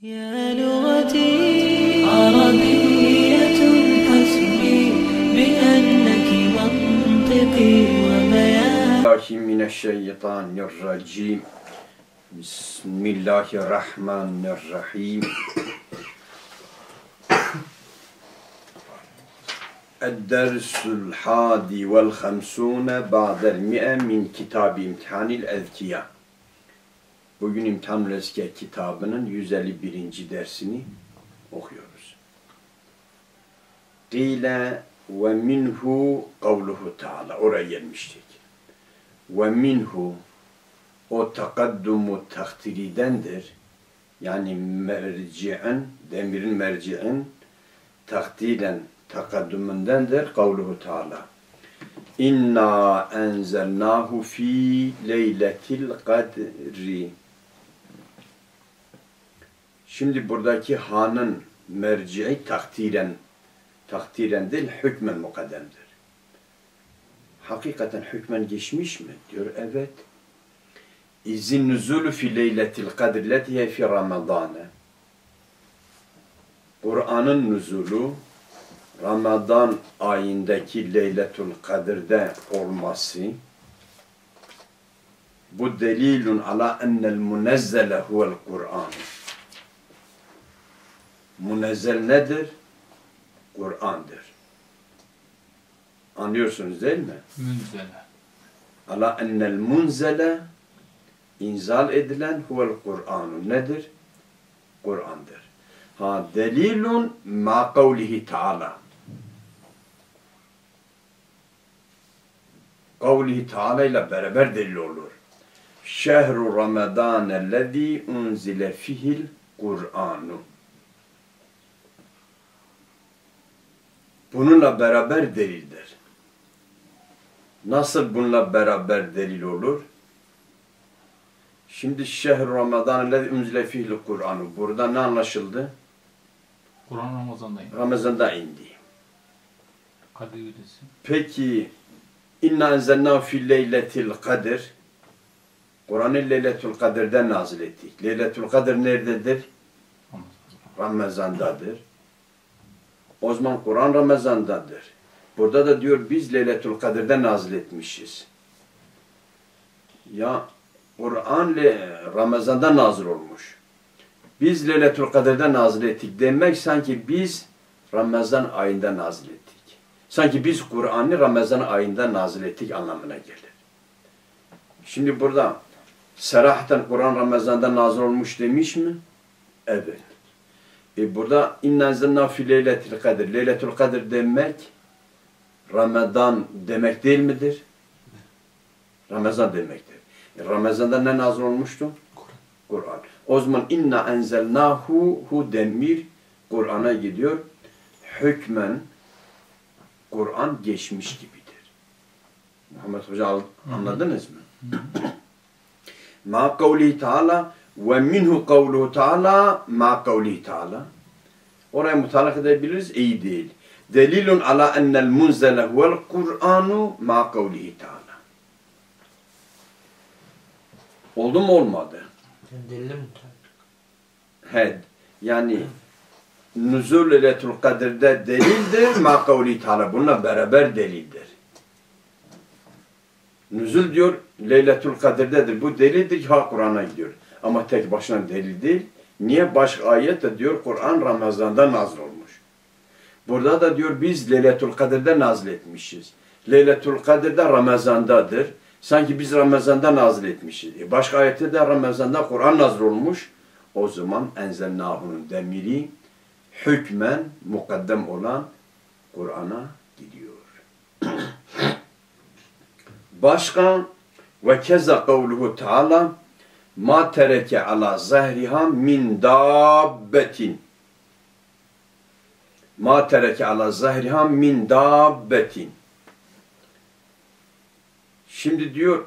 يا لغتي عربية حسبي بأنك منطقي وبيان من الشيطان الرجيم بسم الله الرحمن الرحيم الدرس الحادي والخمسون بعد المئة من كتاب امتحان الأذكياء. Bugün İmtihan-ül Ezkiya kitabının 151. dersini okuyoruz. Qile ve minhu kavluhu ta'ala. Oraya gelmiştik. Ve minhu o takaddumu takdiridendir. Yani merci'in, demirin merci'in takdiren takaddumundandır. Kavluhu ta'ala. İnna enzelnahu fi leyletil kadri. Şimdi buradaki hanın merci'i takdiren değil, hükmen mukaddemdir. Hakikaten hükmen geçmiş mi? Diyor, evet. İzin nüzulü fi leyletil kadri letiye fi ramadane. Kur'an'ın nüzulü Ramazan ayındaki Leyletul Kadir'de olması bu delilun ala ennel munezzele huvel Kur'an. Munezzel nedir? Kur'an'dır. Anlıyorsunuz değil mi? Münzele. Ala ennel munzele inzal edilen huvel Kur'an. Nedir? Kur'an'dır. Ha delilun ma kavlihi ta'ala. Kavlihi Teala ile beraber delil olur. Şehru Ramazan ellezî unzile fihil Kur'anu. Bununla beraber delildir. Nasıl bununla beraber delil olur? Şimdi şehru Ramazan ellezî unzile fihil Kur'anu. Burada ne anlaşıldı? Kur'an Ramazan'da indi. Ramazan'da indi. Kadir Gecesi. Peki İnna enzelnâhu fi leyletil kadir. Kur'an'ı Leyletul Kadir'den nazil ettik. Leyletul Kadir nerededir? Ramazan'dadır. O zaman Kur'an Ramazan'dadır. Burada da diyor biz Leyletul Kadir'den nazil etmişiz. Ya Kur'an Ramazan'da nazil olmuş. Biz Leyletul Kadir'den nazil ettik demek sanki biz Ramazan ayında nazil ettik. Sanki biz Kur'an'ı Ramazan ayında nazil ettik anlamına gelir. Şimdi burada serahaten Kur'an Ramazan'da nazil olmuş demiş mi? Evet. Burada inna enzelnâhu fî leyletil kadir. Leyletul kadir demek Ramazan demek değil midir? Ramazan demektir. Ramazan'da ne nazil olmuştu? Kur'an. O zaman inna enzelnâhu hu demir Kur'an'a gidiyor. Hükmen Kur'an geçmiş gibidir. Muhammed Hoca anladınız mı? Ma kavlihi Teala ve minhu kavluhu Teala ma kavlihi Teala. Oraya mutalak edebiliriz. İyi değil. Delilun ala ennel munzele huvel Kur'anu ma kavlihi Teala. Oldu mu olmadı? Delil mi? He. Yani Nüzul Leyletul Kadir'de delildir, ma kavli Teala. Bununla beraber delildir. Nüzul diyor, Leyletul Kadir'dedir. Bu delildir, ha Kur'an'a gidiyor. Ama tek başına delil değil. Niye? Başka ayette diyor, Kur'an Ramazan'da nazil olmuş. Burada da diyor, biz Leyletul Kadir'de nazil etmişiz. Leyletul Kadir'de Ramazan'dadır. Sanki biz Ramazan'da nazil etmişiz. Başka ayette de Ramazan'da Kur'an nazil olmuş. O zaman enzelnâhu'nun demiri hükmen mukaddem olan Kur'an'a gidiyor. Başka ve keza kavluhu Teala ma tereke ala zahriha min dabbetin. Ma tereke ala zahriha min dabbetin. Şimdi diyor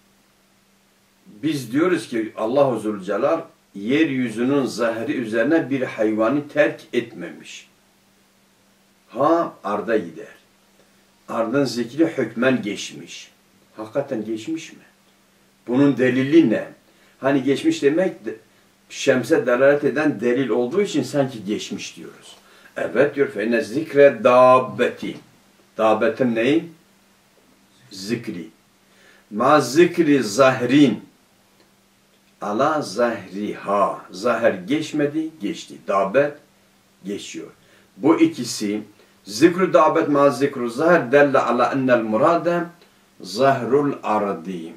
biz diyoruz ki Allah-u Zülcelal yeryüzünün zahri üzerine bir hayvanı terk etmemiş. Ha arda gider. Ardın zikri hükmen geçmiş. Hakikaten geçmiş mi? Bunun delili ne? Hani geçmiş demek şemse delalet eden delil olduğu için sanki geçmiş diyoruz. Evet diyor. Feyne zikre dabbeti. Dabbetin neyi? Zikri. Ma zikri zahrin. Ala zahriha. Zahir geçmedi, geçti. Dabbet geçiyor. Bu ikisi zikru dabbet ma zikru zahir delle ala ennel murade zahrul ardi.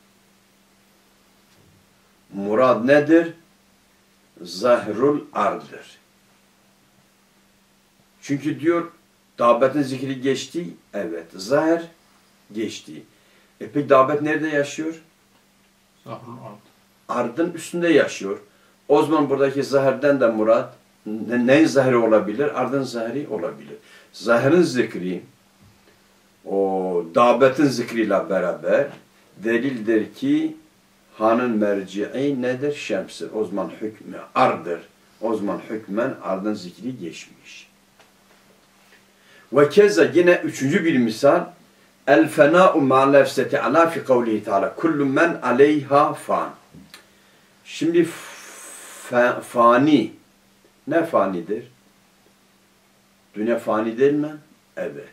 Murad nedir? Zahrul ardır. Çünkü diyor dabbetin zikri geçti. Evet. Zahir geçti. Peki dabbet nerede yaşıyor? Zahrul ard. Ardın üstünde yaşıyor. O zaman buradaki zahirden de murad neyin zahiri olabilir? Ardın zahiri olabilir. Zahirin zikri o dabbetin zikriyle beraber delildir ki hanın merci'i nedir? Şemsir. O zaman hükmü ardır. O zaman hükmen ardın zikri geçmiş. Ve keza yine üçüncü bir misal el fena'u ma'al lefseti ala fi kavlihi ta'ala kullu men aleyha fan. Şimdi fani ne fanidir? Dünya fani değil mi? Evet.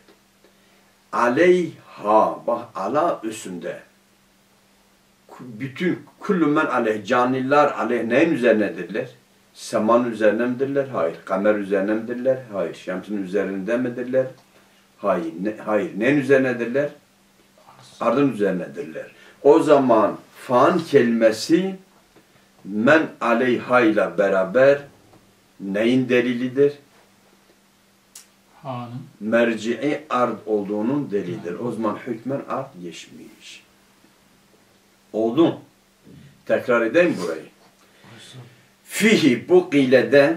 Aleyha bak ala üstünde. Bütün kullu men aleyh caniler aleyh neyin üzerinedirler? Semanın üzerine midirler? Hayır. Kamer üzerine midirler? Hayır. Şemsinin üzerinde midirler? Hayır. Hayır. Neyin üzerinedirler? Ardın üzerinedirler. O zaman fan kelimesi men aleyha ile beraber neyin delilidir? Hanın. Merci'i ard olduğunun delilidir. O zaman hükmen ard geçmiş. Oldu mu? Tekrar edeyim burayı. Fihi bu kıylede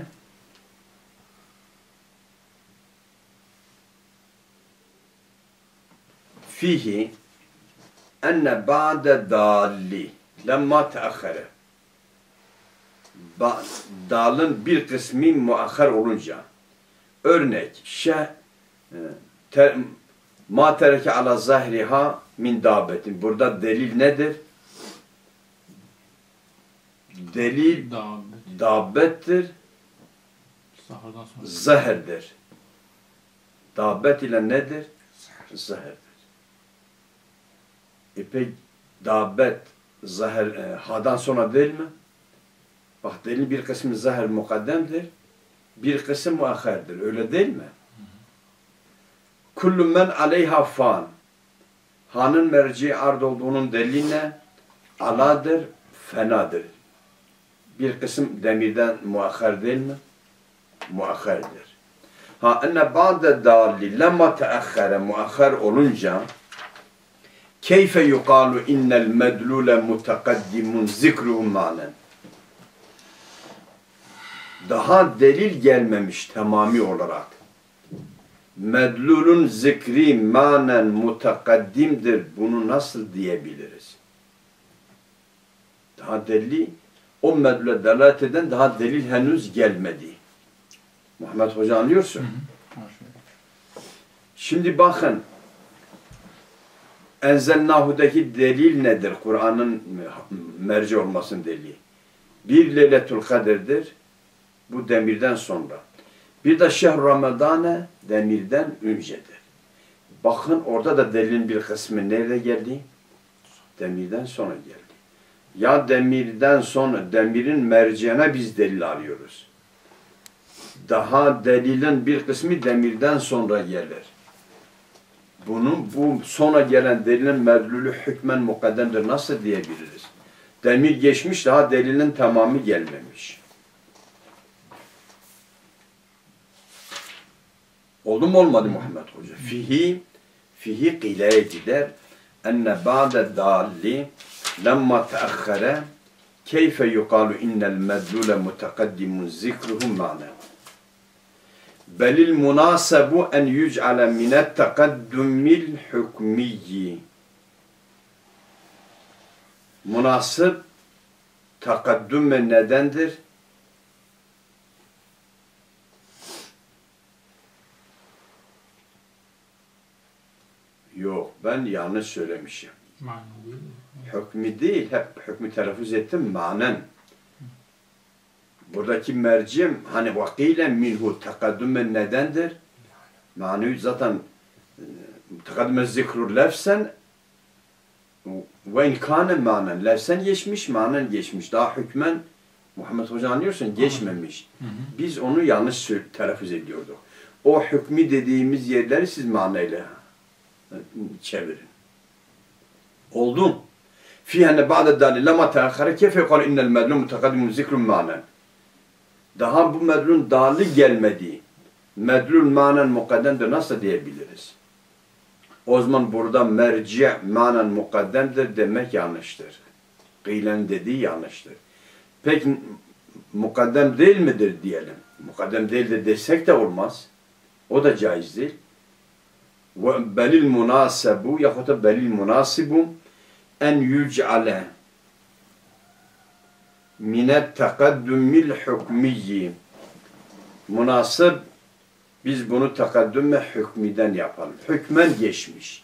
fihi enne ba'de dalli lemma teakhare dalın bir kısmı muakhar olunca örnek ma tereke ala zahriha min dabetin burada delil nedir? Delil dabbettir, zahirdir. Dabbet ile nedir? Zahirdir. Peki dabbet zahir hadan sonra değil mi? Bak delil bir kısmı zahir mukaddemdir, bir kısım muakhardır. Öyle değil mi? Kullu men aleyha fan. Hanın merci ard olduğunun deliline aladır, fenadır. Bir kısım demirden muakhar değil mi? Muakhardır. Ha enne ba'de dalli lemma teakhare muakhar olunca keyfe yuqalu innel medlule mutakaddimun zikruhum manen. Daha delil gelmemiş tamami olarak. Medlulun zikri manen mutakaddimdir. Bunu nasıl diyebiliriz? Daha delil o medlule delalet eden daha delil henüz gelmedi. Muhammed Hoca anlıyorsun. Hı hı. Şimdi bakın Enzelnahu'daki delil nedir? Kur'an'ın merci olmasının delili. Bir Leyletul Kadir'dir. Bu demirden sonra. Bir de Şehr Ramazan'ı demirden öncedir. Bakın orada da delilin bir kısmı nerede geldi? Demirden sonra geldi. Ya demirden sonra, demirin merceğine biz delil arıyoruz. Daha delilin bir kısmı demirden sonra gelir. Bu sonra gelen delilin medlulü hükmen mukaddemdir. Nasıl diyebiliriz? Demir geçmiş, daha delilin tamamı gelmemiş. Oldu mu olmadı Muhammed Hoca? Fihi qileye gider. Enne ba'de dalli lemma teakhare keyfe yuqalu innel medlule mutakaddimun zikruhum ma'na. Belil munasebu en yüc'ale minet tekaddümil hükmiyyi. Münasip tekaddüm nedendir? Yok, ben yanlış söylemişim. Manen değil. Hükmü değil, hep hükmü telaffuz ettim, manen. Buradaki mercim hani vakile minhu takaddümen nedendir? Manevi zaten takaddümen zikrur lefsen ve inkâne manen. Lefsen geçmiş, manen geçmiş. Daha hükmen Muhammed Hoca anlıyorsun geçmemiş. Biz onu yanlış telaffuz ediyorduk. O hükmü dediğimiz yerleri siz manayla çevirin. Oldu. Fîhenne ba'de dâli lema teakhare kefe yukal innel medlum mutakaddimun zikrun manen. Daha bu medlun dâli gelmedi. Medlul manen mukaddemdir nasıl diyebiliriz? O zaman burada merci manen mukaddemdir demek yanlıştır. Kıylen dediği yanlıştır. Peki mukaddem değil midir diyelim. Mukaddem değildir desek de olmaz. O da caiz değil. Ve belil munasebu yahut da belil munasibu en yüc'ale minet tekaddümil hükmiyyi. Münasip biz bunu tekaddümme hükmiden yapalım. Hükmen geçmiş.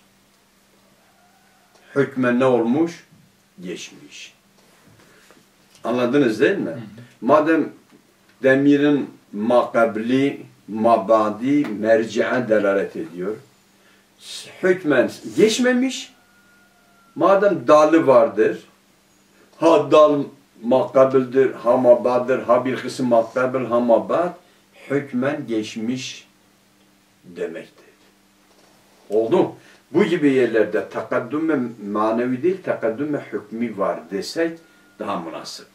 Hükmen ne olmuş? Geçmiş. Anladınız değil mi? Madem demirin makabli, mabadi, merci'e delalet ediyor. Hükmen geçmemiş. Madem dalı vardır, ha dal makabildir, ha mabadır, ha bir kısım makabil, ha mabad, hükmen geçmiş demektir. Oldu. Bu gibi yerlerde takaddümme manevi değil, takaddümme hükmü var desek daha münasiptir.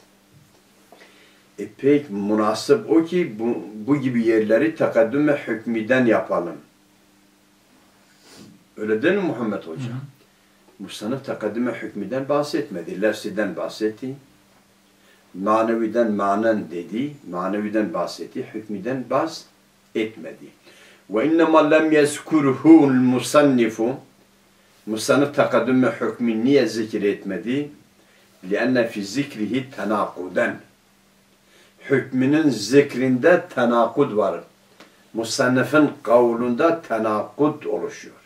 Pek münasip o ki bu gibi yerleri takaddümme hükmüden yapalım. Öyle değil mi Muhammed Hoca? Bu sınıf takaddümme hükmüden bahsetmedi. Lefsiden bahsetti. Maneviden manen dedi. Maneviden bahsetti. Hükmüden bahsetmedi. Ve innema lem yezkurhu'l musannifu. Musannif takaddümme hükmü niye zikretmedi? لِأَنَّ فِي zikrihi tenakuden. Hükmünün zikrinde tenakud var. Musannifin kavlunda tenakud oluşuyor.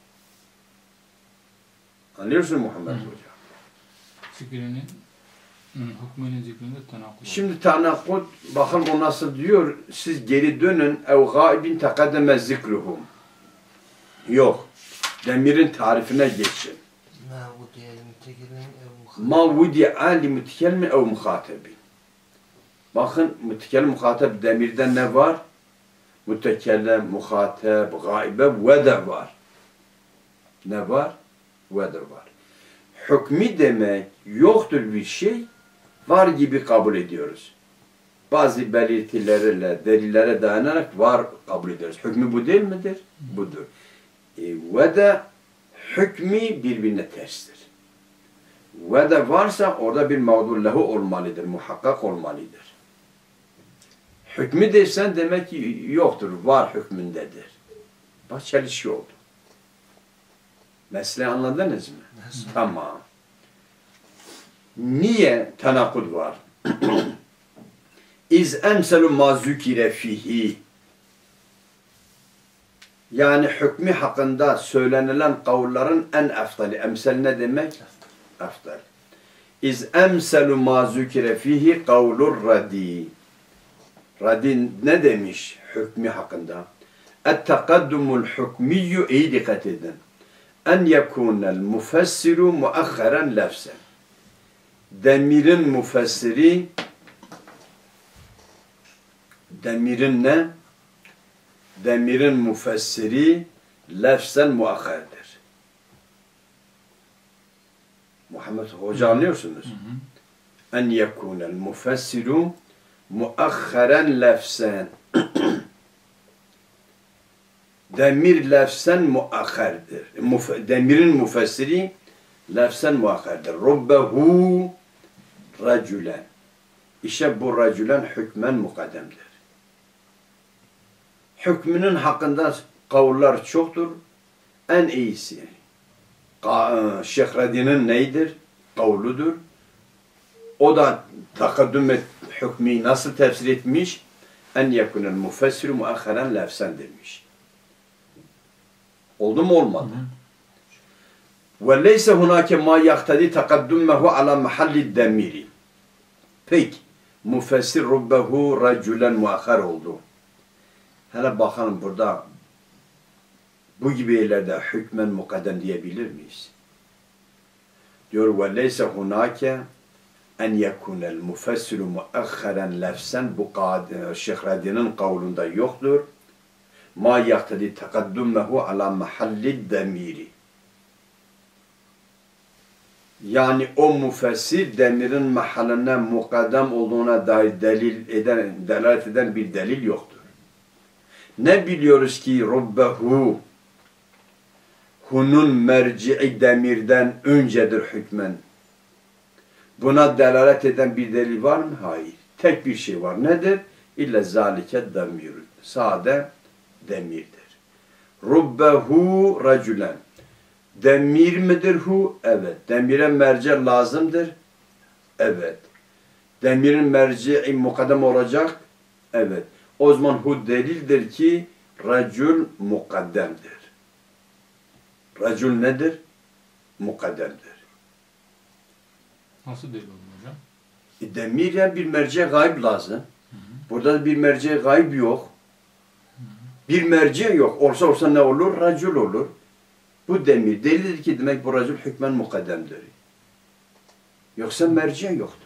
Anlıyorsun Muhammed Hoca? Zikrinin, hükmünün zikrinde tenakud. Şimdi tenakud, bakın o nasıl diyor, siz geri dönün, ev gaibin tekaddeme zikruhum. Yok, demirin tarifine geçin. Ma vudi'a li mütekellimin ev muhatebin. Bakın, mütekellim, muhateb demirde ne var? Mütekellem, muhateb, gaibe, vede var. Ne var? Vedir var. Hükmü demek yoktur bir şey, var gibi kabul ediyoruz. Bazı belirtilerle, delillere dayanarak var kabul ediyoruz. Hükmü bu değil midir? Budur. Ve de hükmü birbirine terstir. Ve de varsa orada bir mağdurlahu olmalıdır, muhakkak olmalıdır. Hükmü dersen demek ki yoktur, var hükmündedir. Bak çelişki oldu. Mesele anladınız mı? Tamam. Niye tenakud var? İz emselu ma zükire fihi. Yani hükmü hakkında söylenilen kavulların en eftali. Emsel ne demek? Eftal. İz emselu ma zükire fihi kavlur radi. Radi ne demiş hükmü hakkında? Et-tekaddumul hükmiyyü, iyi dikkat edin. En yekunel mufessiru muakharen lefsen. Demirin mufessiri, demirin ne? Demirin mufessiri lefsen muakherdir. Muhammed Hoca anlıyorsunuz. En yekunel mufessiru muakheren lefsen. Demir lefsen muakherdir. Demirin mufessiri lefsen muakherdir. Rubbehu racülen. İşte bu racülen hükmen mukaddemdir. Hükmünün hakkında kavullar çoktur. En iyisi Şeyh Radi'nin neydir? Kavludur. O da takaddüm hükmü nasıl tefsir etmiş? En yekunel mufessiru muakheren lefsen demiş. Oldu mu olmadı? Ve leyse hunake ma yaktadi takaddümmehu ala mahalli demiri. Peki, Müfessir rubbehu raculen muakhar oldu. Hele bakalım burada bu gibi yerlerde hükmen mukaddem diyebilir miyiz? Diyor ve leyse hunake en yekunel müfessiru muakharen lefsen, bu Şeyh Radi'nin kavlunda yoktur. Ma yaktedi takaddummehu ala mahalli demiri. Yani o müfessir demirin mahalline mukaddem olduğuna dair delalet eden bir delil yoktur. Ne biliyoruz ki rubbehu, hunun merci'i demirden öncedir hükmen. Buna delalet eden bir delil var mı? Hayır. Tek bir şey var. Nedir? İlle zalike demirun. Sade demirdir. Rubbehu raculen. Demir midir hu? Evet. Demire merci lazımdır. Evet. Demirin merci mukaddem olacak. Evet. O zaman hu delildir ki racul mukaddemdir. Racul nedir? Mukaddemdir. Nasıl delil olur hocam? Demir yani bir merci gayb lazım. Burada bir merci gayb yok. Bir merci yok. Olsa ne olur? Racul olur. Bu demir delildir ki demek bu racul hükmen mukaddemdir. Yoksa merci yoktur.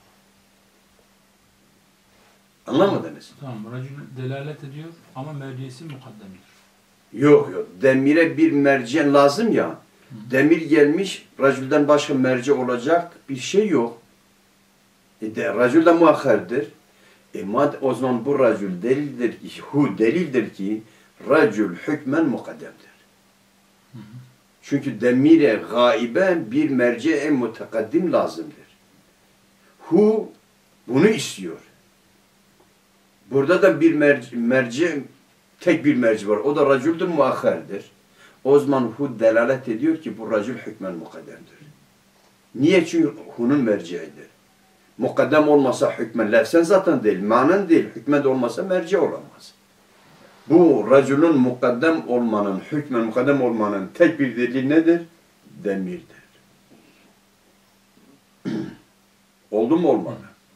Anlamadınız? Tamam, racul delalet ediyor ama mercisi mukaddemdir. Yok. Demire bir merci lazım ya. Demir gelmiş, racülden başka merci olacak bir şey yok. Racül de muakhardır. O zaman bu racül delildir ki, hu delildir ki racül hükmen mukaddemdir. Çünkü demire gaibe bir merci mutakaddim lazımdır. Hu bunu istiyor. Burada da bir merci, tek bir merci var. O da racüldür, muakhardır. O zaman hu delalet ediyor ki bu racül hükmen mukaddemdir. Niye? Çünkü hu'nun merciidir. Mukaddem olmasa hükmen lefsen zaten değil, manen değil. Hükmen de olmasa merci olamaz. Bu racülün mukaddem olmanın, hükmen mukaddem olmanın tek bir delili nedir? Demirdir. Oldu mu olmadı?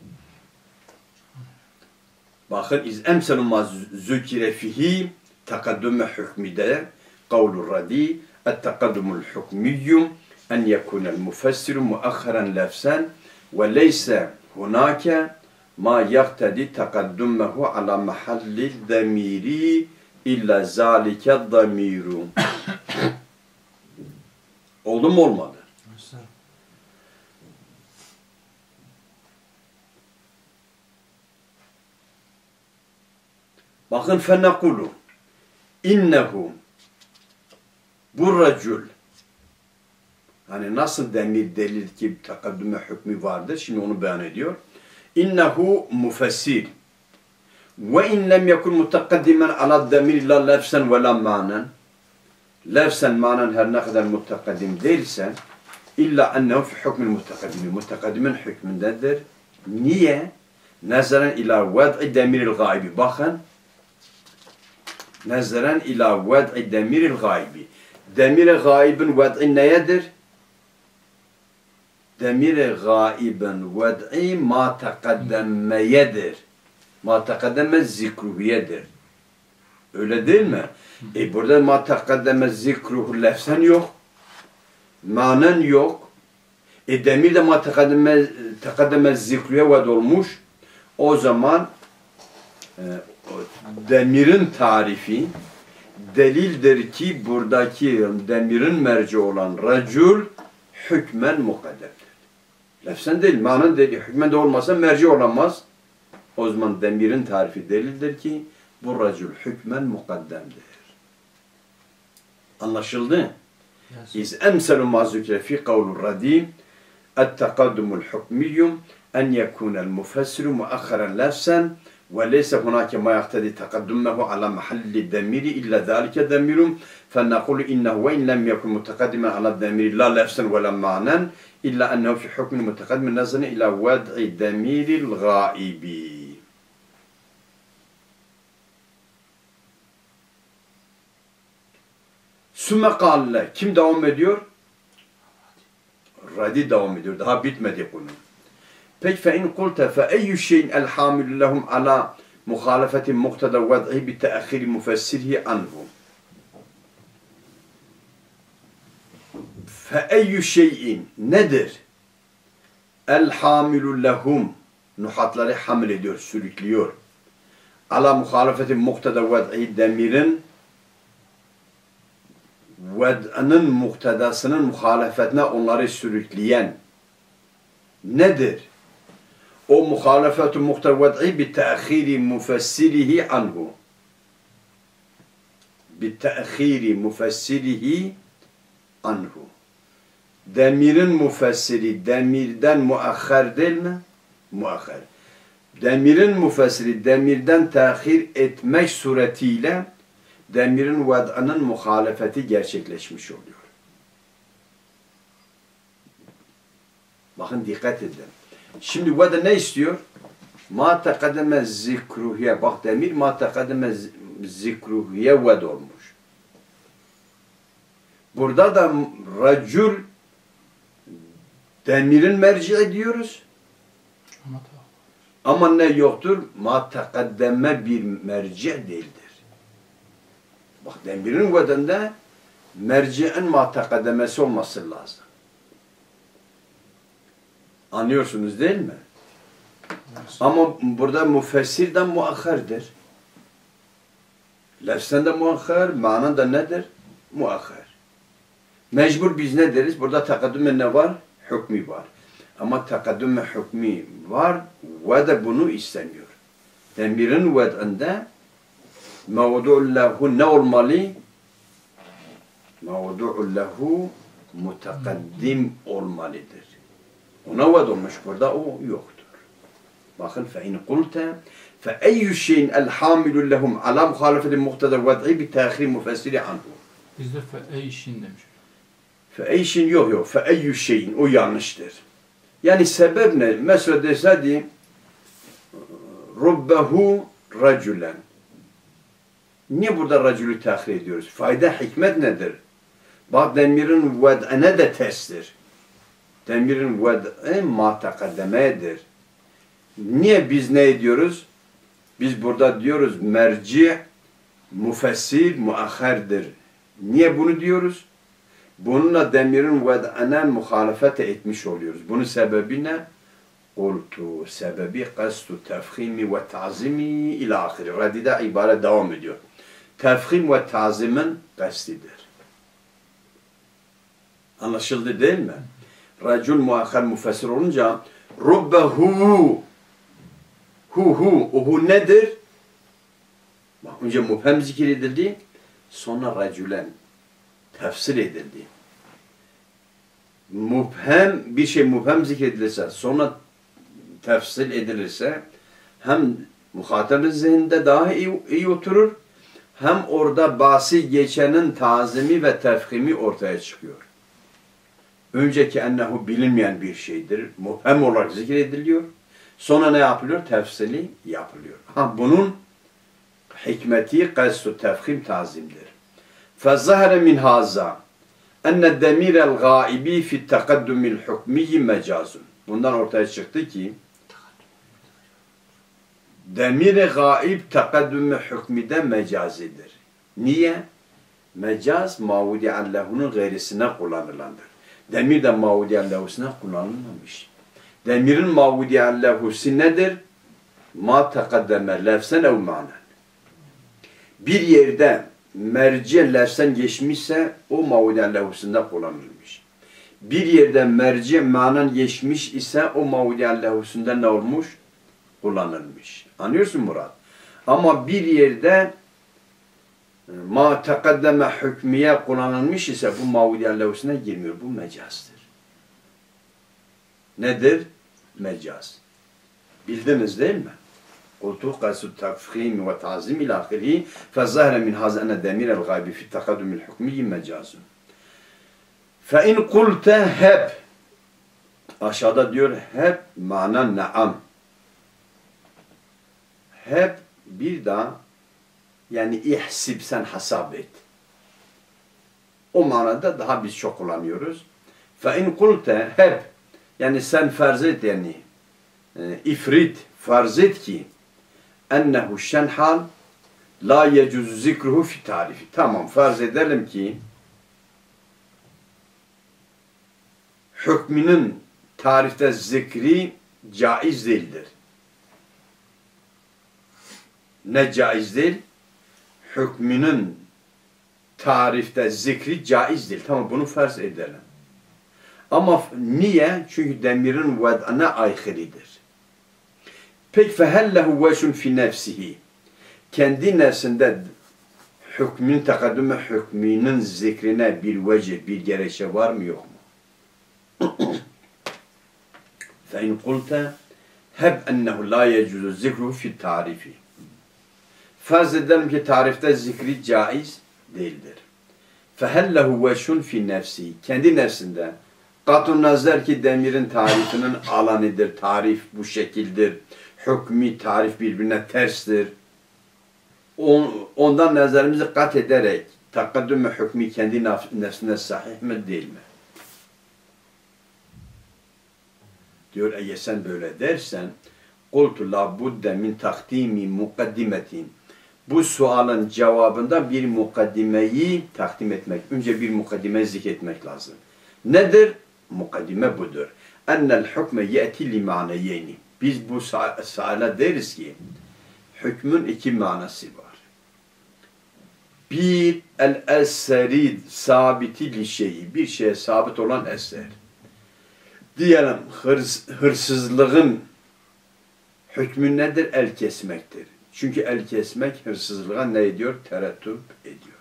Bakın emselu ma zükire fihi takaddümme hükmide kavlu radi et-takaddumul hukmiyyum en yekunel müfessiru muakharen lefsen ve leyse hunake ma yaktedi takaddummehu ala mahalli demiri illa zalike damiru. Oldu mu olmadı? Bakın fennekulu innehu bu racül, hani nasıl demir delil ki takaddüme hükmü vardır, şimdi onu beyan ediyor. İnnehu müfessir ve in lem yekun mutakaddimen ala demir la lefsen ve la manen, lefsen manen her ne kadar mutakaddim değilse illa ennehu fi hükmül mutakaddimin, mutakaddimin hükmündedir. Niye? Nezeren ila ved'i demiril gaybi. Bakın, nezeren ila ved'i demiril gaybi. Demir-i gaibin ved'i neyedir? Demir-i gaibin ved'i ma tekaddemmeyedir. Ma tekaddemme zikruhiyedir. Öyle değil mi? Burada ma tekaddemme zikruhu lefsen yok. Manen yok. Demir de ma tekaddemme zikruhiye ved olmuş. O zaman demirin tarifi delildir ki buradaki demirin merci olan racul hükmen mukaddemdir. Lefsen değil, manen değil. Hükmen de olmasa merci olamaz. O zaman demirin tarifi delildir ki bu racul hükmen mukaddemdir. Anlaşıldı? İz emselu ma zükre fi kavlu radim et-tekaddumul hukmiyyum en yekunel müfessiru muakharen lefsen وليس هناك ما يقتضي تقدمه على محل الضمير إلا ذلك ضمير فنقول إنه وإن لم يكن متقدما على الضمير لا لفظا ولا معنى إلا أنه في حكم المتقدم نظرا إلى وضع ضمير الغائب. Sümme kâlle. Kim devam ediyor? Radi devam ediyor. Daha bitmedi konu. Peki فَاِنْ قُلْتَ فَاَيُّ شَيْءٍ الْحَامِلُ لَهُمْ عَلَى مُخَالَفَةِ مُقْتَدَ وَضْعِهِ بِتَأْخِيرِ مُفَسِّرِهِ عَنْهُ. فَاَيُّ شَيْءٍ nedir? El-hamilu lehum, nuhatları hamil ediyor, sürüklüyor. Ala muhalefeti mukteda ved'i, demirin ved'ının muktedasının muhalefetine onları sürükleyen nedir? O muhalefetu mukteda ved'i bi te'khiri mufessirihi anhu. Bi te'khiri mufessirihi anhu. Demirin müfessiri demirden muahhar değil mi? Muahhar. Demirin müfessiri demirden tehir etmek suretiyle demirin ved'anın muhalefeti gerçekleşmiş oluyor. Bakın dikkat edin. Şimdi ved'a ne istiyor? Ma tekademe zikruhiye. Bak demir ma tekademe zikruhiye ved olmuş. Burada da racul demirin merci diyoruz. Ama ne yoktur? Ma tekaddeme bir merci değildir. Bak demirin vedinde merci'in ma tekaddemesi olması lazım. Anlıyorsunuz değil mi? Ama burada müfessirden muahhardır. Lefzen de muahhar, manen de nedir? Muahhar. Mecbur biz ne deriz? Burada tekaddüme ne var? Hükmü var. Ama tekaddüme hükmü var ve de bunu istemiyor. Demirin ved'inde mevdu'u lehu ne olmalı? Mevdu'u lehu mutekaddim olmalıdır. Ona ved olmuş, burada o yoktur. Bakın فَاِنْ قُلْتَ فَاَيُّ شَيْءٍ الْحَامِلُ لَهُمْ عَلَى مُخَالَفَةِ مُقْتَدَ وَدْعِي بِتَاخِرِ مُفَسِّرِ عَنْهُ. Bizde fe'eyşin demiş. Fe'eyşin yok. Fe'eyyü şeyin. O yanlıştır. Yani sebep ne? Mesela deseydi Rubbehu racülen. Niye burada racülü tahir ediyoruz? Fayda, hikmet nedir? Bak demirin ved'ine de terstir. Demirin ved'i ma tekaddemedir. Niye biz ne ediyoruz? Biz burada diyoruz merci, müfessir, muahhardır. Niye bunu diyoruz? Bununla demirin ved'ine muhalefet etmiş oluyoruz. Bunun sebebi ne? Kultu sebebi kastu tefhimi ve ta'zimi ila ahiri. Radide ibare devam ediyor. Tefhim ve ta'zimin kastidir. Anlaşıldı değil mi? Racul muahhar müfessir olunca rubbehu hu nedir? Bak önce müfhem zikredildi, sonra racülen tefsir edildi. Müfhem, bir şey müfhem zikredilirse, sonra tefsir edilirse hem muhatabın zihninde daha iyi oturur, hem orada bahsi geçenin tazimi ve tefhimi ortaya çıkıyor. Önceki ennehu bilinmeyen bir şeydir. Müfhem olarak zikrediliyor. Sonra ne yapılıyor? Tefsili yapılıyor. Bunun hikmeti kastu tefhim tazimdir. فَظَهَرَ مِنْ هَذَا اَنَّ الدَّمِيرَ الْغَائِبِي فِي التَّقَدُّمِ الْحُكْمِيِّ مَجَازٌ. Bundan ortaya çıktı ki demir-i gaib tekaddüm-i hükmide mecazidir. Niye? Mecaz mavudi lehunun gayrisine kullanılandır. Demir de mavudi lehusine kullanılmamış. Demirin mavudi lehusi nedir? Ma tekaddeme lefsen ev manen. Bir yerde merci lefsen geçmişse o mavudi lehusinde kullanılmış. Bir yerde merci manen geçmiş ise o mavudi lehusinde ne olmuş? Kullanılmış. Anlıyorsun Murat? Ama bir yerde ma tekaddeme hükmiye kullanılmış ise bu mavudi lehusine girmiyor. Bu mecazdır. Nedir? Mecaz. Bildiniz değil mi? قُلْتُ قَسُ التَّفْخِيمِ وَتَعْزِيمِ إِلَى آخِرِهِ فَظَهَرَ مِنْ هَذَا أَنَّ دَمِيرَ الْغَائِبِ فِي التَّقَدُّمِ الْحُكْمِيِّ مَجَازٌ. فَاِنْ قُلْتَ hep. Aşağıda diyor hep mana naam. Hep bir daha yani ihsib, sen hesap et. O manada daha biz çok kullanıyoruz. فَاِنْ قُلْتَ hep yani sen farz et yani ifrit farz et ki ennehu şenhal la yecuzu zikruhu fi tarifi. Tamam, farz edelim ki hükmünün tarifte zikri caiz değildir. Ne caiz değil? Hükmünün tarifte zikri caiz değil. Tamam, bunu farz edelim. Ama niye? Çünkü demirin ved'ana aykırıdır. Peki fehellehu veşun fi nefsihi. Kendi nefsinde hükmün takaddümü hükmünün zikrine bir vecih, bir gerekçe var mı yok mu? Fe in kulte heb ennehu la yecuzu zikruhu fi tarifi. Farz edelim ki tarifte zikri caiz değildir. Fehellehu veşun fi nefsi. Kendi nefsinde katun nazar ki demirin tarifinin alanıdır. Tarif bu şekildir. Hükmü tarif birbirine terstir. Ondan nazarımızı kat ederek takaddüm hükmü kendi nefsine sahih mi değil mi? Diyor eğer sen böyle dersen قُلْتُ لَا بُدَّ مِنْ تَقْدِيمِ مُقَدِّمَةٍ. Bu sualın cevabında bir mukaddimeyi takdim etmek. Önce bir mukaddime zikretmek lazım. Nedir? Mukaddime budur. Ennel hukme ye'ti li ma'neyeyni. Biz bu suala deriz ki hükmün iki manası var. Bir, el-eseri sabiti li şeyi. Bir şeye sabit olan eser. Diyelim hırsızlığın hükmü nedir? El kesmektir. Çünkü el kesmek hırsızlığa ne ediyor? Terettüp ediyor.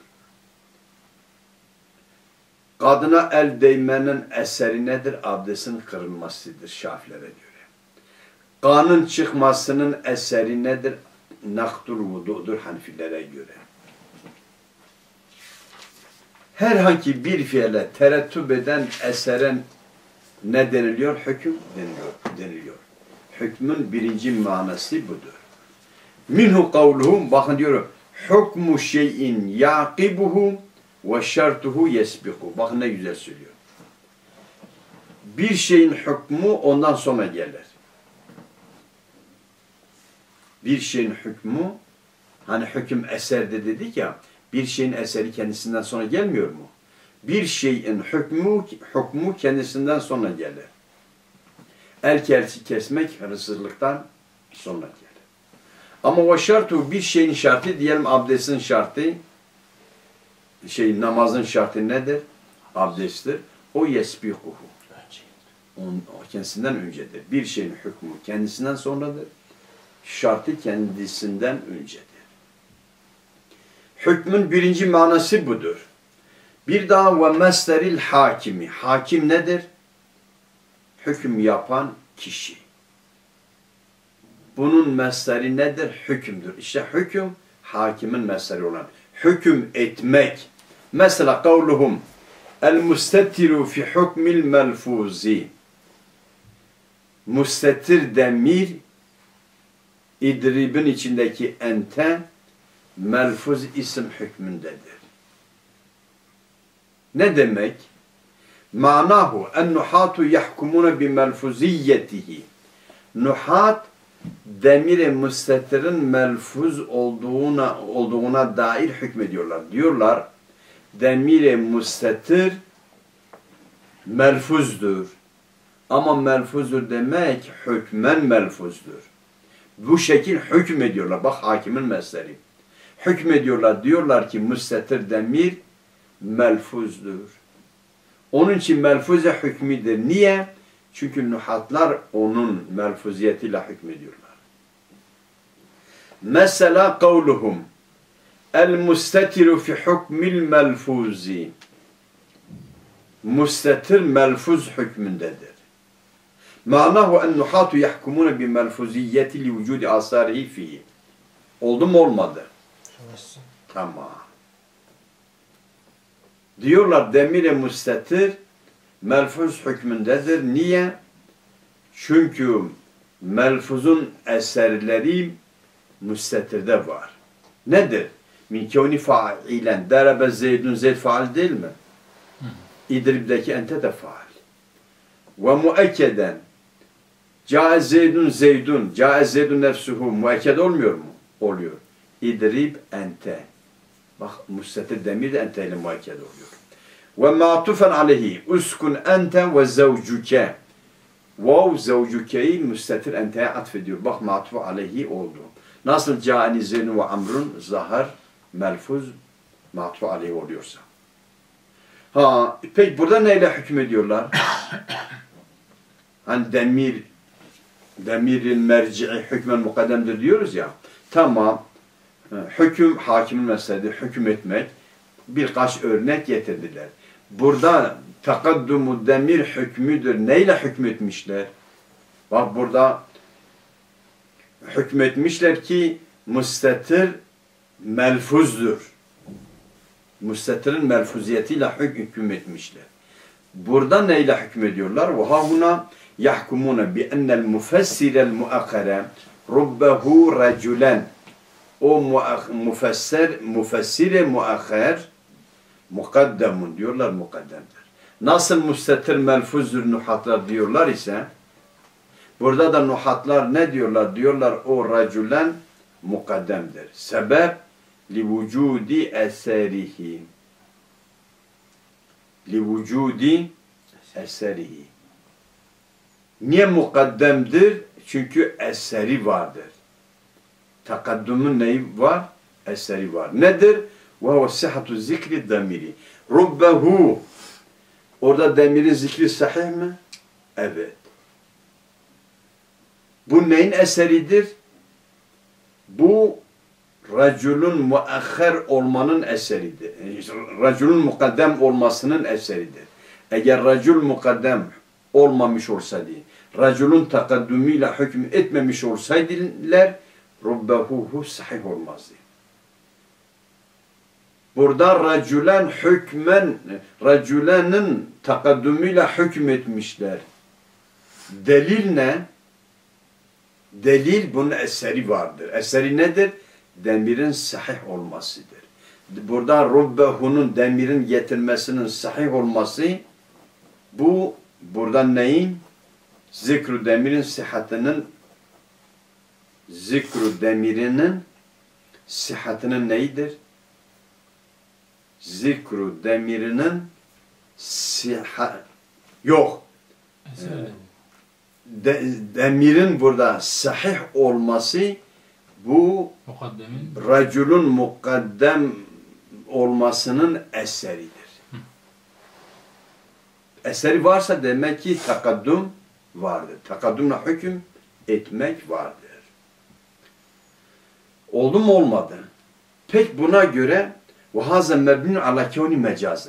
Kadına el değmenin eseri nedir? Abdestin kırılmasıdır Şafilere göre. Kanın çıkmasının eseri nedir? Nakdur vudu'dur Hanefilere göre. Herhangi bir fiile terettüp eden eseren ne deniliyor? Hüküm deniliyor. Hükmün birinci manası budur. Minhu kavluhum, bakın diyorum, hukmu şeyin yaqibuhu ve şartuhu yesbiku. Bakın ne güzel söylüyor. Bir şeyin hükmü ondan sonra gelir. Bir şeyin hükmü, hani hüküm eserde dedik ya, bir şeyin eseri kendisinden sonra gelmiyor mu? Bir şeyin hükmü kendisinden sonra gelir. El kesmek hırsızlıktan sonra gelir. Ama o şartı bir şeyin şartı, diyelim abdestin şartı, namazın şartı nedir? Abdesttir. O yesbikuhu. O kendisinden öncedir. Bir şeyin hükmü kendisinden sonradır. Şartı kendisinden öncedir. Hükmün birinci manası budur. Bir daha ve mesleril hakimi. Hakim nedir? Hüküm yapan kişi. Bunun mesleri nedir? Hükümdür. İşte hüküm, hakimin mesleri olan. Hüküm etmek. Mesela kavluhum el-mustettiru fi hukmil melfuzi. Mustettir demir, idribin içindeki ente, melfuz isim hükmündedir. Ne demek? Manahu en-nuhatu yahkumuna bi melfuziyyetihi. Nuhat demir-i müstettirin melfuz olduğuna dair hükmediyorlar. Diyorlar, demir-i müstettir melfuzdur. Ama melfuzdur demek hükmen melfuzdur. Bu şekil hükmediyorlar. Bak hakimin mesleri. Hükmediyorlar. Diyorlar ki müstettir demir melfuzdur. Onun için melfuze hükmidir. Niye? Çünkü nuhatlar onun melfuziyetiyle hükmediyorlar. Mesela kavluhum el-mustetiru fi hukmil melfuzi. Mustetir melfuz hükmündedir. Manahu en-nuhatu yahkumuna bi melfuziyeti li vücudi asarihi fihi. Oldu mu olmadı? Tamam. Diyorlar demir-i mustetir melfuz hükmündedir. Niye? Çünkü melfuzun eserleri müstetirde var. Nedir? Min kevni failen. Derebe zeydun, zeyd faal değil mi? İdrib'deki ente de faal. Ve muekkeden Câe zeydun zeydun. Câe zeydun nefsuhu. Muekked olmuyor mu? Oluyor. İdrib ente. Bak müstetir demir de ente ile muekked oluyor. Ve ma'tufen aleyhi. Uskun ente ve zevcuke. Vav zevcuke'yi müstetir enteye atfediyor. Bak ma'tufu aleyhi oldu. Nasıl câeni zeydun ve amrun zahar melfuz ma'tufu aleyhi oluyorsa. Ha, peki burada neyle hükmediyorlar? Hani demirin merci'i hükmen mukaddemdir diyoruz ya. Tamam. Hüküm hakimin meselesi, hüküm etmek. Birkaç örnek getirdiler. Burada takaddumu demir hükmüdür. Neyle hükmetmişler? Bak burada hükmetmişler ki müstetir melfuzdur. Müstetirin melfuziyetiyle hükmetmişler. Burada neyle hükmediyorlar? Ve hahuna yahkumuna bi ennel mufessirel muakkare rubbehu raculen. O mufessire muakkar mukaddemun diyorlar, mukaddemdir. Nasıl müstetir melfuzdur nuhatlar diyorlar ise burada da nuhatlar ne diyorlar? Diyorlar o raculen mukaddemdir. Sebep livucudi eserihi. Livucudi eserihi. Niye mukaddemdir? Çünkü eseri vardır. Takaddumun neyi var? Eseri var. Nedir? وَهُوَ صِحَةُ zikri demiri. Rubbehu. Orada demirin zikri sahih mi? Evet. Bu neyin eseridir? Bu raculun muakhir olmanın eseridir. Raculun mukaddem olmasının eseridir. Eğer racul mukaddem olmamış olsaydı, raculun takaddümüyle hüküm etmemiş olsaydılar, rubbehuhu sahih olmazdı. Burada raculen hükmen, raculenin takaddümüyle hükmetmişler. Delil ne? Delil bunun eseri vardır. Eseri nedir? Demirin sahih olmasıdır. Burada rubbehunun demirin getirmesinin sahih olması bu buradan neyin? Zikru demirinin sıhhatinin neyidir? Zikru demirinin yok. Demirin burada sahih olması bu raculun mukaddem olmasının eseridir. Eseri varsa demek ki takaddüm vardır. Takaddümle hüküm etmek vardır. Oldu mu olmadı? Pek buna göre وَهَذَا مَبْنُ عَلَى كَوْنِ مَجَازًا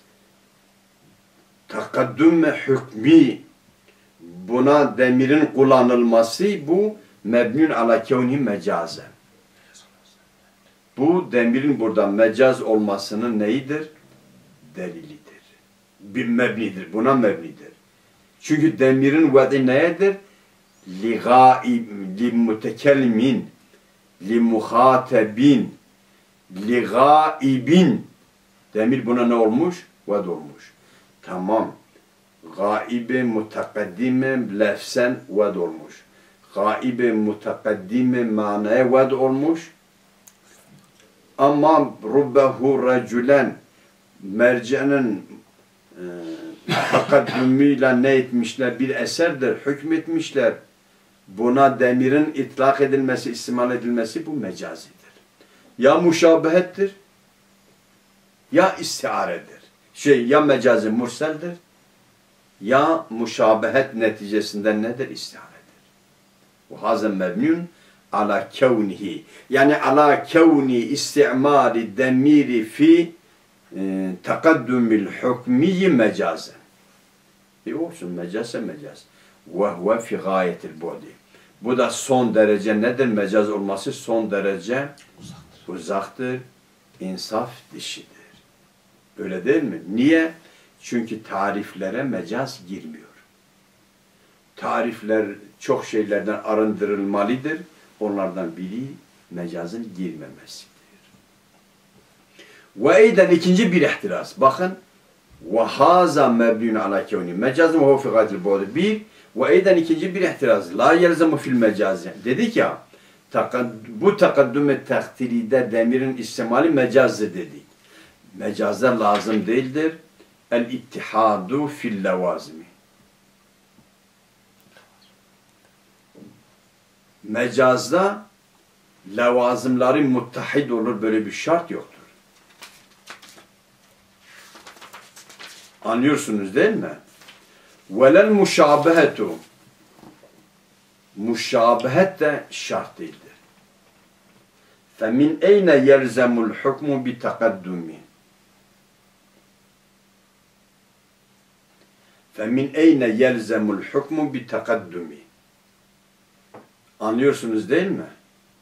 takaddüm ve hükmü buna demirin kullanılması bu mebnun ala kevni mecazen. Bu demirin burada mecaz olmasının neyidir? Delilidir. Bir mebnidir. Buna mebnidir. Çünkü demirin vedi neyedir? Li mutekellimin, li muhatebin, li gaibin. Demir buna ne olmuş? Ved olmuş. Tamam. Gaibe mutakaddime lefsen ved olmuş. Gaibe mutakaddime manaya ved olmuş. Ama rubbehu raculen mercenin takaddümüyle ne etmişler? Bir eserdir, hükmetmişler. Buna demirin itlak edilmesi, istimal edilmesi bu mecazidir. Ya muşabehettir, ya istiaredir. Ya mecazi murseldir, ya muşabehet neticesinden nedir? İstiaredir. Bu hazen mebnun ala kevnihi. Yani ala kevni istimali demiri fi takaddümil hükmiyi mecazen. Olsun mecazse mecaz. Ve huve fi gayetil bodi. Bu da son derece nedir? Mecaz olması son derece uzaktır. İnsaf dişidir. Öyle değil mi? Niye? Çünkü tariflere mecaz girmiyor. Tarifler çok şeylerden arındırılmalıdır. Onlardan biri mecazın girmemesidir. Ve eyden ikinci bir ihtiras. Bakın. Ve haza mebnun ala kevni. Mecazın ve huve fi gayetil bodi. Bir. Ve eyden ikinci bir ihtiraz. La yelzemu fil mecazi. Dedik ya, bu takaddüm-i takdiride demirin istimali mecazı dedik. Mecazlar lazım değildir. El-ittihadu fil levazimi. Mecazda levazımları muttahid olur, böyle bir şart yoktur. Anlıyorsunuz değil mi? Velel muşabehetu. Muşabehet de şart değildir. Femin eyne yelzemul hukmu bi takaddumi. Femin eyne yelzemul hukmu bi takaddumi. Anlıyorsunuz değil mi?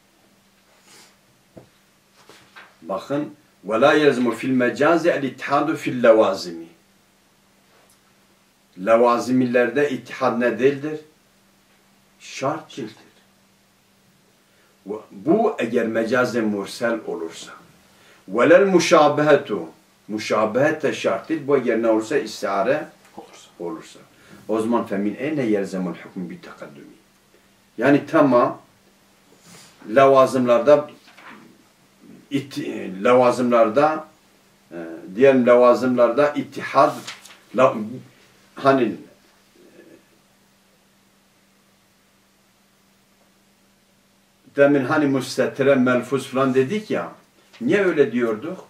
Bakın وَلَا يَلْزَمُ فِي الْمَجَازِ الْاِتِّحَادُ فِي اللَّوَازِمِ. Levazimillerde ittihad ne değildir? Şart değildir. Bu eğer mecaz-ı mursel olursa. وَلَا الْمُشَابَهَةُ. Muşabehet de şart değil. Bu eğer ne olursa istiare olursa. O zaman فَمِنْ اَيْنَ يَلْزَمُ الْحُكْمُ بِتَقَدُّمِ. Yani tamam diğer levazımlarda ittihad hani demin hani müstetire melfuz falan dedik ya, niye öyle diyorduk?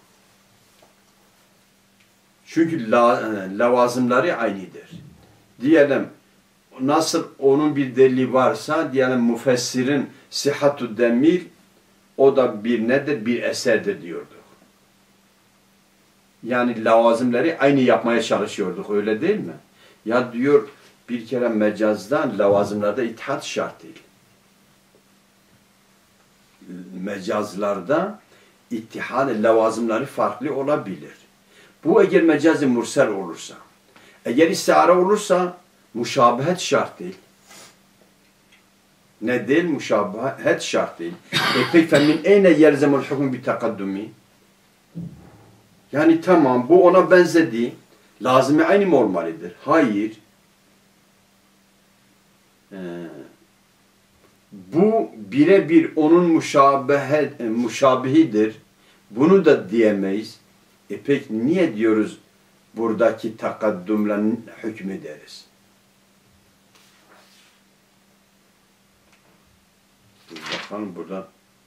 Çünkü levazımları aynıdır. Diyelim nasıl onun bir delili varsa, diyelim müfessirin sıhhatu demir, o da bir nedir? Bir eserdir diyorduk. Yani lavazımları aynı yapmaya çalışıyorduk, öyle değil mi? Ya diyor bir kere mecazdan lavazımlarda ittihad şart değil. Mecazlarda ittihad lavazımları farklı olabilir. Bu eğer mecaz-ı mursel olursa. Eğer istiare olursa muşabehet şart değil. Ne değil? Muşabehet şart değil. Peki femin eyne yelzemul hukmu bi takaddumi? Yani tamam bu ona benzedi. Lazım aynı mı olmalıdır? Hayır. Bu birebir onun muşabihidir. Bunu da diyemeyiz. Peki niye diyoruz buradaki takaddümle hükmederiz? Bakalım burada.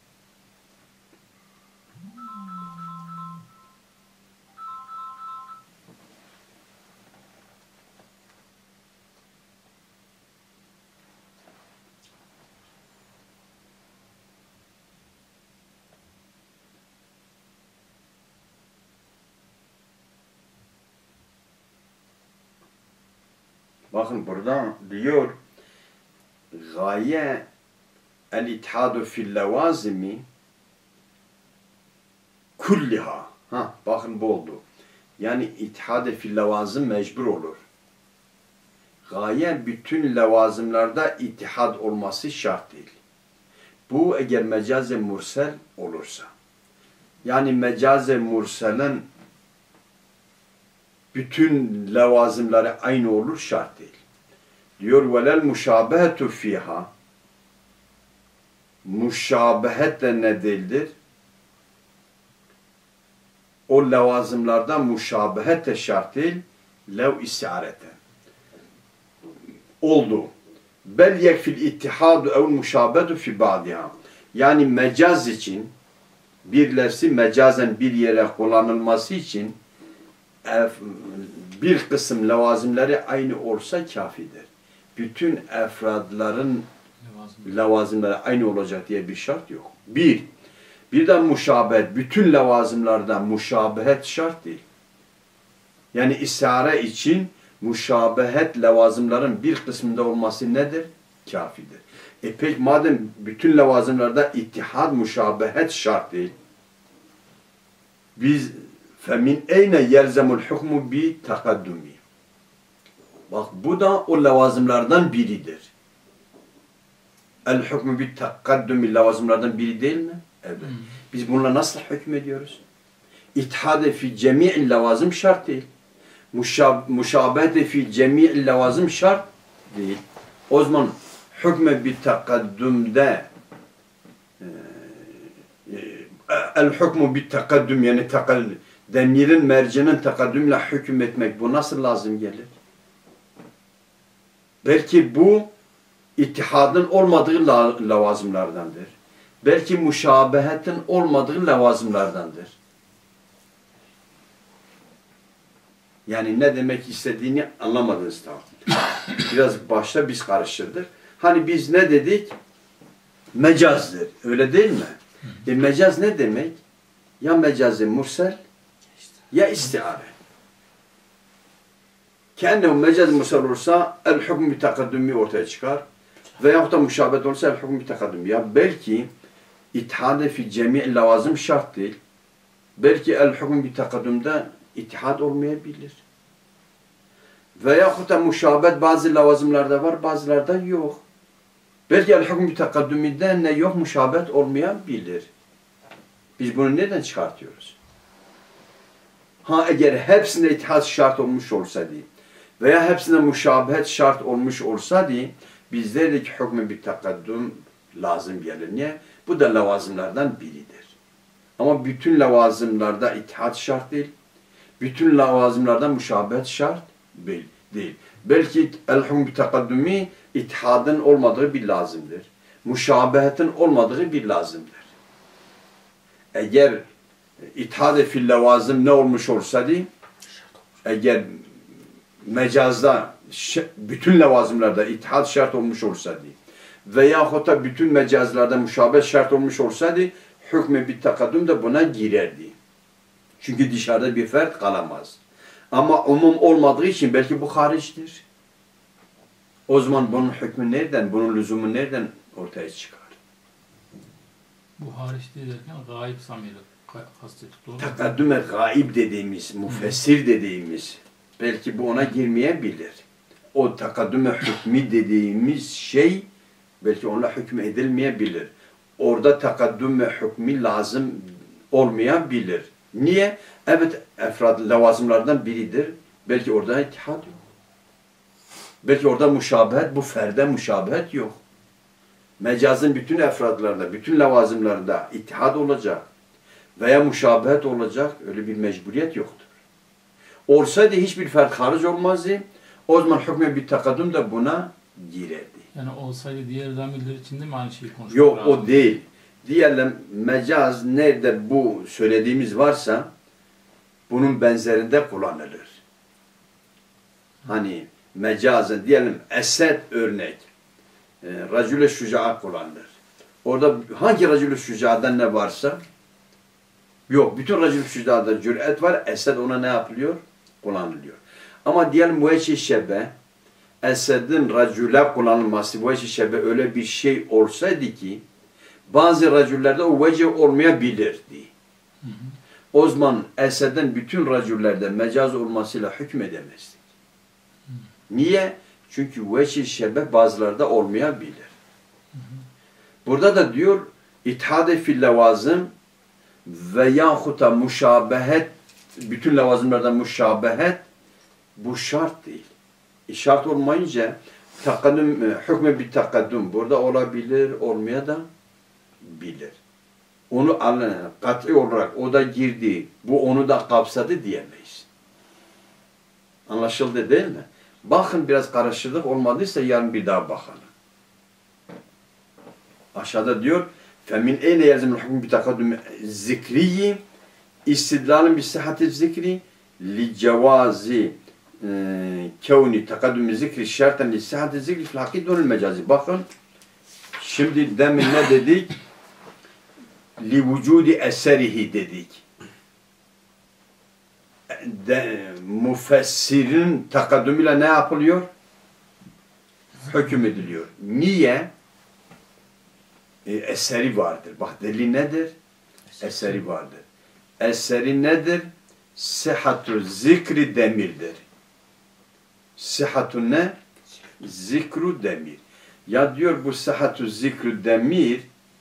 Bakın burada diyor gaye el-ittihadu fil-levazimi kulliha. Bakın bu oldu. Yani ittihad-ı fil-levazim mecbur olur. Gaye bütün levazımlarda ittihad olması şart değil. Bu eğer mecaz-ı mursel olursa. Yani mecaz-ı murselin bütün levazımları aynı olur, şart değil. Diyor velel muşabehetu fiha. Muşabehet de ne değildir? O levazımlardan muşabehet de şart değil. Lev istiareten. Oldu. Bel yekfil ittihadu ev muşabehetu fi ba'diha. Yani mecaz için birleşsi mecazen bir yere kullanılması için bir kısım levazimleri aynı olsa kafidir. Bütün efradların levazimleri aynı olacak diye bir şart yok. Bir de muşabehet. Bütün levazimlarda muşabehet şart değil. Yani istihare için muşabehet levazimlerin bir kısmında olması nedir? Kafidir. Peki madem bütün levazimlarda ittihad muşabehet şart değil. Biz femin eyne yelzemul hukmu bi takaddumi. Bak bu da o levazımlardan biridir. El hukmu bi takaddumi levazımlardan biri değil mi? Evet. Biz bununla nasıl hükmediyoruz? İttihad fi cemi'il levazım şart değil. Muşabehete fi cemi'il levazım şart değil. O zaman hükme bir takaddümde el hükmü bir takaddüm yani demirin mercinin takaddümle hükmetmek bu nasıl lazım gelir? Belki bu ittihadın olmadığı lavazımlardandır. Belki müşabehetin olmadığı lavazımlardandır. Yani ne demek istediğini anlamadınız tabii. Biraz başta biz karıştırdık. Hani biz ne dedik? Mecazdır. Öyle değil mi? Mecaz ne demek? Ya mecaz-ı mursel ya istiare. Kendi mecaz-ı mursel olursa el hükmü bir takaddümü ortaya çıkar. Veyahut da müşabet olursa el hükmü bir takaddüm. Ya belki ittihad fi cemi' lavazım şart değil. Belki el hükmü bir takaddümde ittihad olmayabilir. Veyahut da müşabet bazı lavazımlarda var, bazılarda yok. Belki el hükmü bir takaddümünde ne yok, müşabet olmayabilir. Biz bunu nereden çıkartıyoruz? Ha eğer hepsinde ittihad şart olmuş olsaydı veya hepsinde müşabehet şart olmuş olsaydı biz derdik hükmü bir takaddüm lazım gelir. Niye? Bu da lavazımlardan biridir. Ama bütün lavazımlarda ittihad şart değil. Bütün lavazımlarda müşabehet şart değil. Belki el-hükmü bir takaddümü ittihadın olmadığı bir lazımdır. Müşabehetin olmadığı bir lazımdır. Eğer ittihad-ı fil lavazım ne olmuş olsaydı, eğer mecazda bütün lavazımlarda ittihad şart olmuş olsaydı veyahut da bütün mecazlarda müşabet şart olmuş olsaydı hükmü bir takaddüm de buna girerdi. Çünkü dışarıda bir fert kalamaz. Ama umum olmadığı için belki bu hariçtir. O zaman bunun hükmü nereden, bunun lüzumu nereden ortaya çıkar? Bu hariç derken gayb zamiri kastettik. Doğru mu? Takaddüme gaib dediğimiz, müfessir dediğimiz belki bu ona girmeyebilir. O takaddüme hükmü dediğimiz şey belki onunla hükmü edilmeyebilir. Orada takaddüme hükmü lazım olmayabilir. Niye? Evet, efrad lavazımlardan biridir. Belki orada ittihad yok. Belki orada müşabehet, bu ferde müşabehet yok. Mecazın bütün efradlarında, bütün lavazımlarında ittihad olacak veya müşabehet olacak, öyle bir mecburiyet yoktur. Olsaydı hiçbir fert hariç olmazdı. O zaman hükmü bir takaddüm de buna girerdi. Yani olsaydı diğer zamirler için de mi aynı şeyi konuşmak Yok, lazım? o değil. Diyelim mecaz nerede bu söylediğimiz varsa bunun benzerinde kullanılır. Hani mecazın diyelim esed örnek racül-i şüca'a kullanılır. Orada hangi racül-i şüca'dan ne varsa yok. Bütün racül-i şüca'da cüret var. Esed ona ne yapılıyor? Kullanılıyor. Ama diyelim müeccih şebe esedin racüle kullanılması müeccih şebe öyle bir şey olsaydı ki bazı racüllerde o vecih olmayabilirdi. O zaman esedin bütün racüllerde mecaz olmasıyla hükmedemezdik. Niye? Çünkü vecih şebe bazılarda olmayabilir. Burada da diyor ittihad-ı fil lavazım veyahut da müşabehet, bütün lavazımlarda müşabehet bu şart değil. Şart olmayınca takaddüm, hükmü bir takaddüm burada olabilir, olmaya da bilir. Onu kat'i olarak o da girdi, bu onu da kapsadı diyemeyiz. Anlaşıldı değil mi? Bakın biraz karışıklık olmadıysa yarın bir daha bakalım. Aşağıda diyor فَمِنْ اَيْنَ يَلْزَمُ الْحُكْمُ بِتَقَدُّمِ zikriyi istidlalın bir sıhhati zikri لِجَوَازِ kevni takaddüm zikri şerten li sıhhati zikri fil hakidunul mecazi. Bakın şimdi demin ne dedik? Li vücudi eserihi dedik. Müfessirin takaddümüyle ne yapılıyor? Hüküm ediliyor. Niye? Eseri vardır. Bak delil nedir? Eseri vardır. Eseri nedir? Sıhhatu zikri demirdir. Sıhhatu ne? Zikru demir. Ya diyor bu sıhhatu zikru demir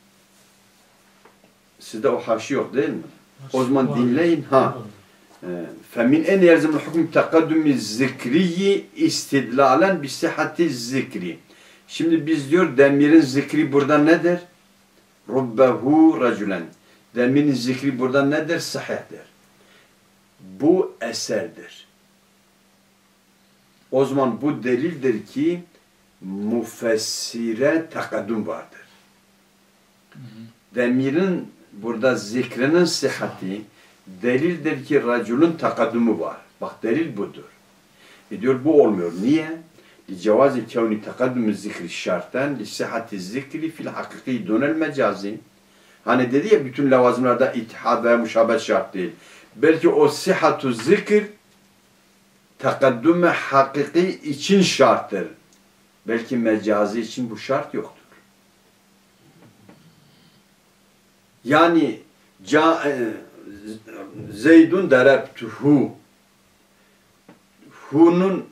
sizde o haşi yok değil mi? O zaman dinleyin. Ha. فَمِنْ اَنْ يَلْزَمُ الْحُكْمِ تَقَدُّمِ الزِّكْرِيِّ اِسْتِدْلَالًا بِسِحَةِ الزِّكْرِ Şimdi biz diyor demirin zikri burada nedir? Rubbehu racülen. Demirin zikri burada nedir? Sahihdir. Bu eserdir. O zaman bu delildir ki müfessire takaddüm vardır. Demirin burada zikrinin sıhhati delildir ki racülün takaddümü var. Bak delil budur. Diyor bu olmuyor. Niye? لجواز كون تقدم الذكر şarttan لصحة الذكر في الحقيقي دون المجازي. Hani dedi ya bütün lavazımlarda ittihad veya müşabet şart değil. Belki o sihhatu zikir takaddüme hakiki için şarttır. Belki mecazi için bu şart yoktur. Yani Zeydun darabtuhu, hu'nun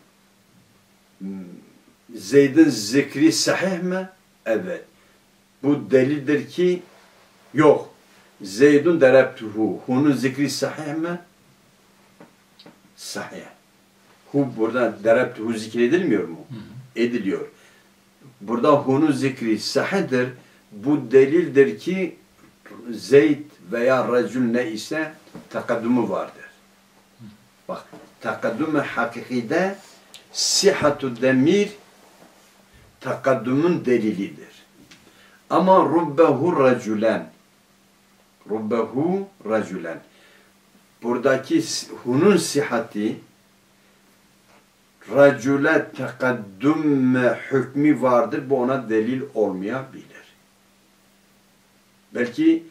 Zeyd'in zikri sahih mi? Evet. Bu delildir ki yok. Zeydun darabtuhu, hu'nun zikri sahih mi? Sahih. Hu burada darabtuhu zikredilmiyor mu? Ediliyor. Burada hu'nun zikri sahihdir. Bu delildir ki Zeyd veya racül ne ise takaddümü vardır. Bak, takaddüm-i hakikide sihhatu demir takaddümün delilidir. Ama rubbehu racülen, rubbehu racülen, buradaki hunun sihhati racüle takaddüm hükmü vardır. Bu ona delil olmayabilir. Belki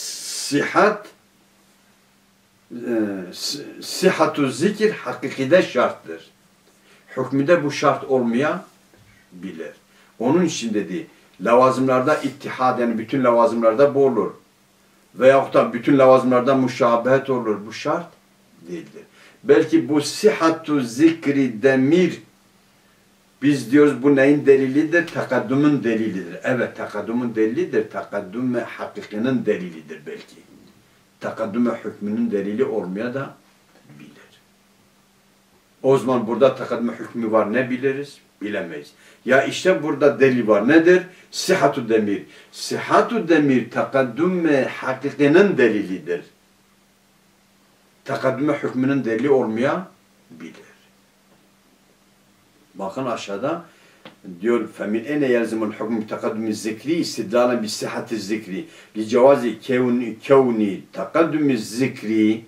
sihhatu zikir hakikide şarttır. Hükmüde bu şart olmayabilir. Onun için dedi, lavazımlarda ittihad, yani bütün lavazımlarda bu olur. Veyahut da bütün lavazımlarda müşabehet olur. Bu şart değildir. Belki bu sihhatu zikri demir, biz diyoruz bu neyin delilidir? Takaddümün delilidir. Evet, takaddümün delilidir. Takaddüm-i hakikinin delilidir belki. Takaddüm-i hükmünün delili olmaya da bilir. O zaman burada takaddüm-i hükmü var, ne biliriz? Bilemeyiz. Ya işte burada delil var. Nedir? Sihhatu demir. Sihhatu demir takaddüm-i hakikinin delilidir. Takaddüm-i hükmünün delili olmaya bilir. Bakın aşağıda diyor فَمِنْ اَنَ يَلْزِمُ الْحُكْمُ بِتَقَدُّمِ الذِّكْرِ اِسْتِدْلَالًا بِالصِّحَّةِ الذِّكْرِ لِجَوَازِ كَوْنِ تَقَدُّمِ الذِّكْرِ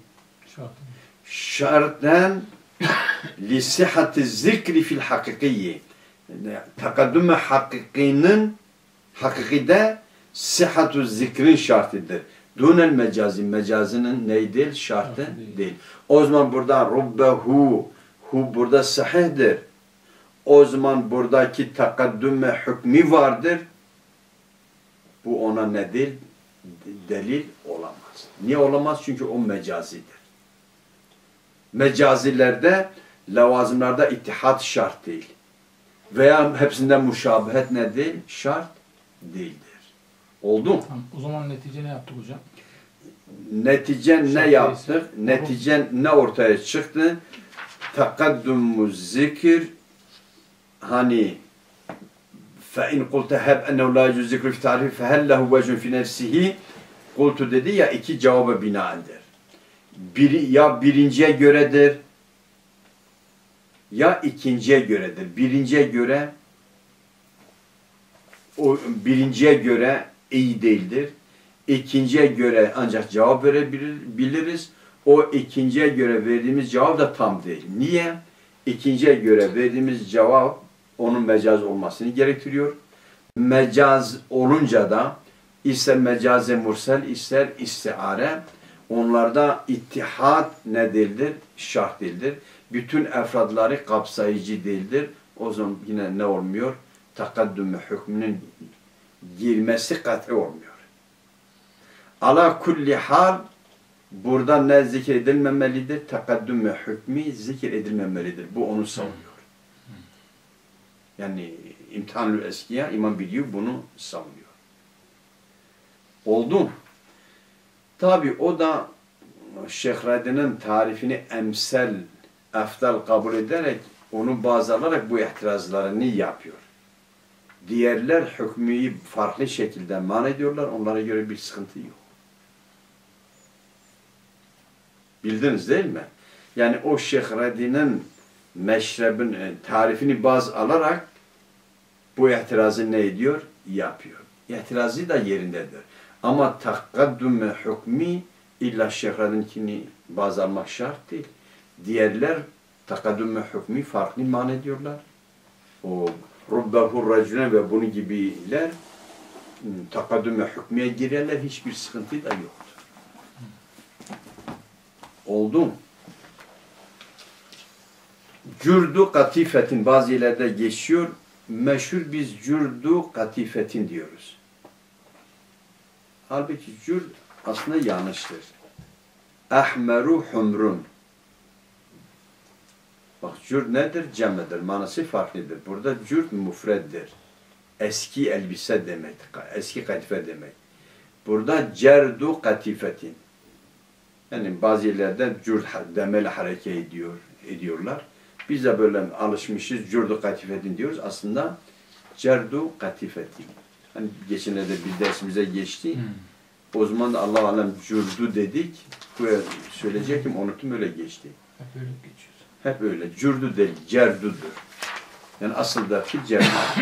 şarttan لِصِحَّةِ الذِّكْرِ فِي الْحَقِقِيِّ. Takaddüm-i hakikinin hakikide sihhatu zikrin şartıdır. Dunel mecazi, mecazinin neyi değil? Şartı değil. O zaman burada rubbehu, hu burada sahihdir. O zaman buradaki takaddüm-i hükmü vardır. Bu ona ne değil? Delil olamaz. Niye olamaz? Çünkü o mecazidir. Mecazilerde, lavazımlarda ittihad şart değil. Veya hepsinde müşabehet ne değil? Şart değildir. Oldu mu? Tamam. O zaman netice ne yaptık hocam? Netice ne yaptık? Netice ne ortaya çıktı? Takaddüm-ü zikir, hani فَاِنْ قُلْتَ هَبْ اَنَّهُ لَا يَجُزْ ذِكْرُ فِي تَعْرِفِ فَهَلْ لَهُ وَجْنُ فِي نَفْسِهِ قُلْتُ dedi ya, iki cevaba binaendir. Ya birinciye göredir, ya ikinciye göredir. Birinciye göre iyi değildir. İkinciye göre ancak cevap verebiliriz. O ikinciye göre verdiğimiz cevap da tam değil. Niye? İkinciye göre verdiğimiz cevap onun mecaz olmasını gerektiriyor. Mecaz olunca da ister mecaze mursel, ister istiare, onlarda ittihad ne değildir? Şart değildir. Bütün efradları kapsayıcı değildir. O zaman yine ne olmuyor? Takaddüm-i hükmünün girmesi kat'i olmuyor. Ala kulli hal burada ne zikredilmemelidir? Takaddüm-i hükmü zikredilmemelidir. Bu onu savunuyor. Yani İmtihanül Eskiya, İmam biliyor, bunu savunuyor. Oldu. Tabi o da Şeyh Radi'nin tarifini emsel, eftal kabul ederek onu baz alarak bu itirazlarını yapıyor. Diğerler hükmü farklı şekilde mana ediyorlar. Onlara göre bir sıkıntı yok. Bildiniz değil mi? Yani o Şeyh Radi'nin meşrebin tarifini baz alarak bu itirazı ne ediyor? Yapıyor. İtirazı da yerindedir. Ama takaddüm hükmü illa Şeyh Radi'ninkini baz almak şart değil. Diğerler takaddüm hükmü farklı mana ediyorlar. O Rubbehu racüne ve bunun gibiler takaddüm hükmüye girerler. Hiçbir sıkıntı da yoktur. Oldu mu? Cürdu katifetin bazı yerlerde geçiyor. Meşhur biz cürdu katifetin diyoruz. Halbuki cürd aslında yanlıştır. Ahmeru humrun. Bak cürd nedir? Cem'dir. Manası farklıdır. Burada cürd mufreddir. Eski elbise demek. Eski katife demek. Burada cerdu katifetin. Yani bazı yerlerde cürd demeli hareket ediyorlar. Biz de böyle alışmışız. Cürdu katifetin diyoruz. Aslında cerdu katifetin. Hani geçenlerde bir dersimize geçti. O zaman da Allah alem cürdu dedik. Buraya söyleyecektim. Unuttum öyle geçti. Hep öyle geçiyor. Hep öyle. Cürdu değil, cerdudur. Yani asıldaki cerdu.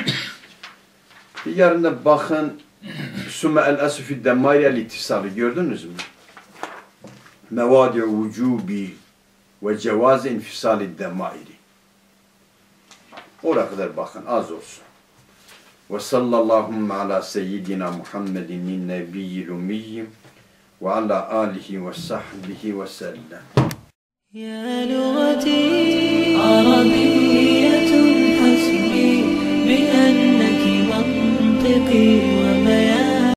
Yarın da bakın Sümme el-Asufü Demmari el-İttisalı gördünüz mü? Mevadi vücubi ve cevazi infisali demmairi. Oraya kadar bakın, az olsun. Ve sallallahu ala seyyidina Muhammedin nebiyyil ummiyyim ve ala alihi ve sahbihi ve sellem. يا لغتي عربية حسبي بأنك منطقي